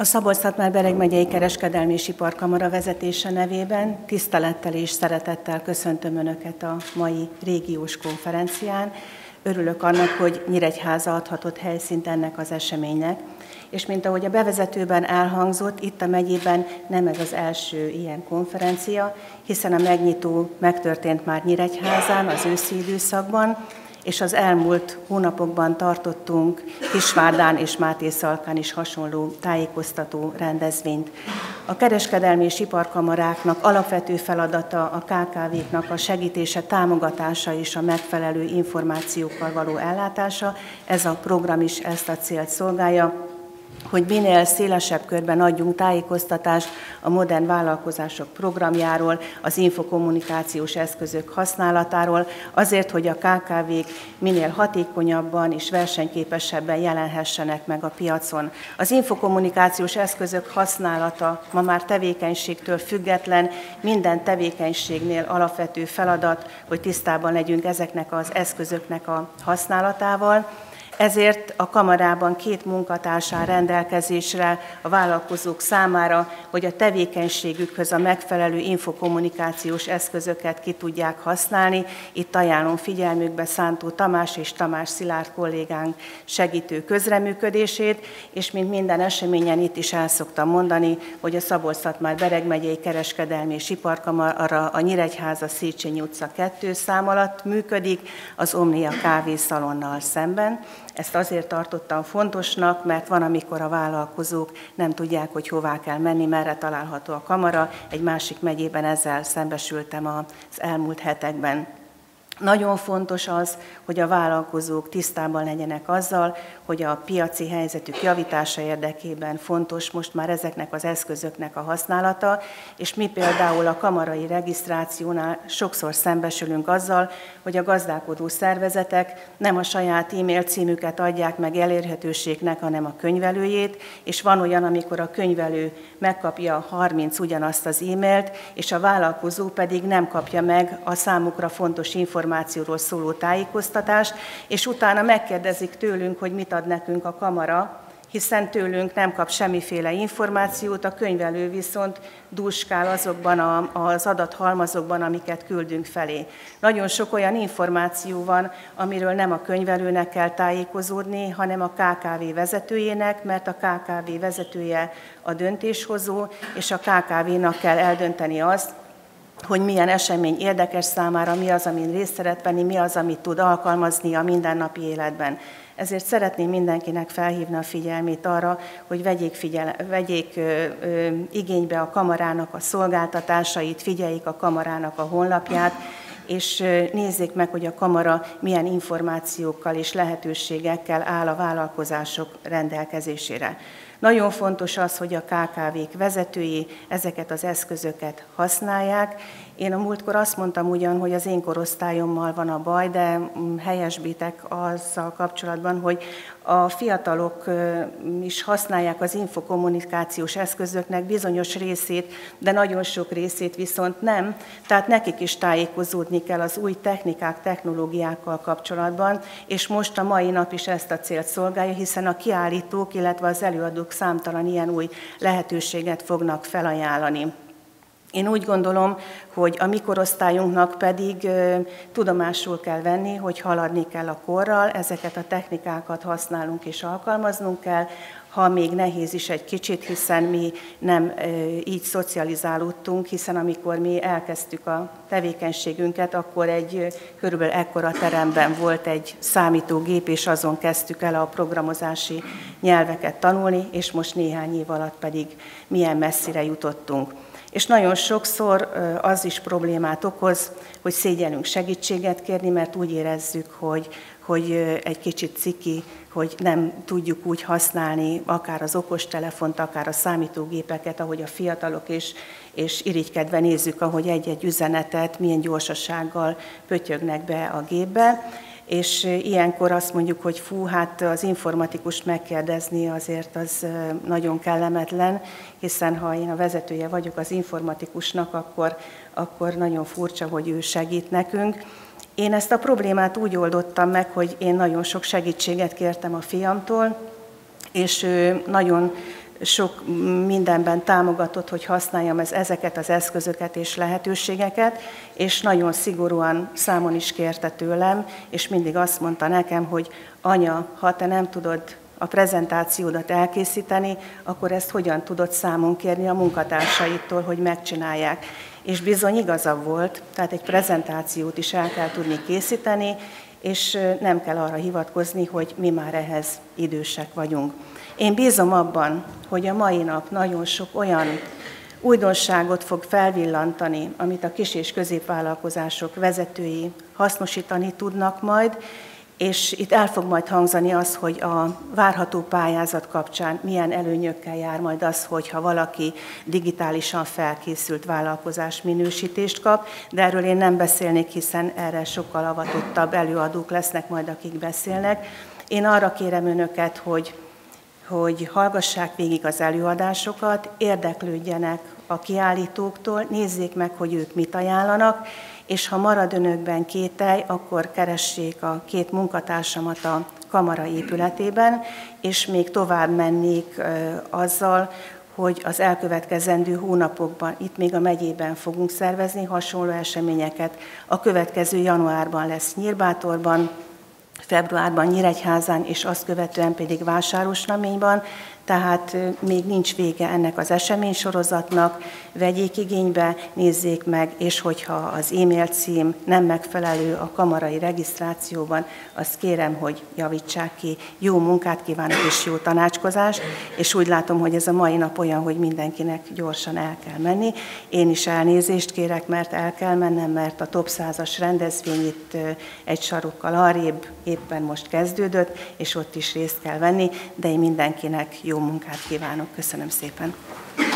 A Szabolcs-Szatmár-Bereg megyei kereskedelmi és iparkamara vezetése nevében tisztelettel és szeretettel köszöntöm Önöket a mai régiós konferencián. Örülök annak, hogy Nyíregyháza adhatott helyszínt ennek az eseménynek, és mint ahogy a bevezetőben elhangzott, itt a megyében nem ez az első ilyen konferencia, hiszen a megnyitó megtörtént már Nyíregyházán az őszi időszakban, és az elmúlt hónapokban tartottunk Kisvárdán és Mátészalkán is hasonló tájékoztató rendezvényt. A kereskedelmi és iparkamaráknak alapvető feladata a KKV-knak a segítése, támogatása és a megfelelő információkkal való ellátása. Ez a program is ezt a célt szolgálja, hogy minél szélesebb körben adjunk tájékoztatást a modern vállalkozások programjáról, az infokommunikációs eszközök használatáról, azért, hogy a KKV-k minél hatékonyabban és versenyképesebben jelenhessenek meg a piacon. Az infokommunikációs eszközök használata ma már tevékenységtől független, minden tevékenységnél alapvető feladat, hogy tisztában legyünk ezeknek az eszközöknek a használatával. Ezért a kamarában 2 munkatárs áll rendelkezésre a vállalkozók számára, hogy a tevékenységükhöz a megfelelő infokommunikációs eszközöket ki tudják használni. Itt ajánlom figyelmükbe Szántó Tamás és Tamás Szilárd kollégánk segítő közreműködését, és mint minden eseményen itt is el szoktam mondani, hogy a Szabolcs-Szatmár-Bereg megyei kereskedelmi és iparkamara a Nyíregyháza Széchenyi utca 2 szám alatt működik, az Omnia kávészalonnal szemben. Ezt azért tartottam fontosnak, mert van, amikor a vállalkozók nem tudják, hogy hová kell menni, merre található a kamara. Egy másik megyében ezzel szembesültem az elmúlt hetekben. Nagyon fontos az, hogy a vállalkozók tisztában legyenek azzal, hogy a piaci helyzetük javítása érdekében fontos most már ezeknek az eszközöknek a használata, és mi például a kamarai regisztrációnál sokszor szembesülünk azzal, hogy a gazdálkodó szervezetek nem a saját e-mail címüket adják meg elérhetőségnek, hanem a könyvelőjét, és van olyan, amikor a könyvelő megkapja 30 ugyanazt az e-mailt, és a vállalkozó pedig nem kapja meg a számukra fontos információról szóló tájékoztatást, és utána megkérdezik tőlünk, hogy mit ad nekünk a kamara, hiszen tőlünk nem kap semmiféle információt, a könyvelő viszont dúskál azokban az adathalmazokban, amiket küldünk felé. Nagyon sok olyan információ van, amiről nem a könyvelőnek kell tájékozódni, hanem a KKV vezetőjének, mert a KKV vezetője a döntéshozó, és a KKV-nak kell eldönteni azt, hogy milyen esemény érdekes számára, mi az, amin részt szeret venni, mi az, amit tud alkalmazni a mindennapi életben. Ezért szeretném mindenkinek felhívni a figyelmét arra, hogy vegyék igénybe a kamarának a szolgáltatásait, figyeljék a kamarának a honlapját, és nézzék meg, hogy a kamara milyen információkkal és lehetőségekkel áll a vállalkozások rendelkezésére. Nagyon fontos az, hogy a KKV-k vezetői ezeket az eszközöket használják. Én a múltkor azt mondtam ugyan, hogy az én korosztályommal van a baj, de helyesbítek azzal kapcsolatban, hogy a fiatalok is használják az infokommunikációs eszközöknek bizonyos részét, de nagyon sok részét viszont nem. Tehát nekik is tájékozódni kell az új technikák, technológiákkal kapcsolatban, és most a mai nap is ezt a célt szolgálja, hiszen a kiállítók, illetve az előadók számtalan ilyen új lehetőséget fognak felajánlani. Én úgy gondolom, hogy a mi korosztályunknak pedig tudomásul kell venni, hogy haladni kell a korral, ezeket a technikákat használunk és alkalmaznunk kell, ha még nehéz is egy kicsit, hiszen mi nem így szocializálódtunk, hiszen amikor mi elkezdtük a tevékenységünket, akkor körülbelül ekkora teremben volt egy számítógép, és azon kezdtük el a programozási nyelveket tanulni, és most néhány év alatt pedig milyen messzire jutottunk. És nagyon sokszor az is problémát okoz, hogy szégyellünk segítséget kérni, mert úgy érezzük, hogy egy kicsit ciki, hogy nem tudjuk úgy használni akár az okostelefont, akár a számítógépeket, ahogy a fiatalok is, és irigykedve nézzük, ahogy egy-egy üzenetet milyen gyorsasággal pötyögnek be a gépbe. És ilyenkor azt mondjuk, hogy fú, hát az informatikust megkérdezni azért az nagyon kellemetlen, hiszen ha én a vezetője vagyok az informatikusnak, akkor nagyon furcsa, hogy ő segít nekünk. Én ezt a problémát úgy oldottam meg, hogy én nagyon sok segítséget kértem a fiamtól, és ő nagyon sok mindenben támogatott, hogy használjam ezeket az eszközöket és lehetőségeket, és nagyon szigorúan számon is kérte tőlem, és mindig azt mondta nekem, hogy anya, ha te nem tudod a prezentációdat elkészíteni, akkor ezt hogyan tudod számon kérni a munkatársaitól, hogy megcsinálják. És bizony igaza volt, tehát egy prezentációt is el kell tudni készíteni, és nem kell arra hivatkozni, hogy mi már ehhez idősek vagyunk. Én bízom abban, hogy a mai nap nagyon sok olyan újdonságot fog felvillantani, amit a kis- és középvállalkozások vezetői hasznosítani tudnak majd, és itt el fog majd hangzani az, hogy a várható pályázat kapcsán milyen előnyökkel jár majd az, hogyha valaki digitálisan felkészült vállalkozás minősítést kap, de erről én nem beszélnék, hiszen erre sokkal avatottabb előadók lesznek majd, akik beszélnek. Én arra kérem önöket, hogy hallgassák végig az előadásokat, érdeklődjenek a kiállítóktól, nézzék meg, hogy ők mit ajánlanak, és ha marad önökben kételj, akkor keressék a két munkatársamat a kamara épületében, és még tovább mennék azzal, hogy az elkövetkezendő hónapokban, itt még a megyében fogunk szervezni hasonló eseményeket. A következő januárban lesz Nyírbátorban, februárban Nyíregyházán, és azt követően pedig Vásárosnaményban, tehát még nincs vége ennek az eseménysorozatnak, vegyék igénybe, nézzék meg, és hogyha az e-mail cím nem megfelelő a kamarai regisztrációban, azt kérem, hogy javítsák ki. Jó munkát kívánok és jó tanácskozást, és úgy látom, hogy ez a mai nap olyan, hogy mindenkinek gyorsan el kell menni. Én is elnézést kérek, mert el kell mennem, mert a Top 100-as rendezvény itt egy sarokkal arrébb éppen most kezdődött, és ott is részt kell venni, de én mindenkinek jó munkát kívánok. Köszönöm szépen.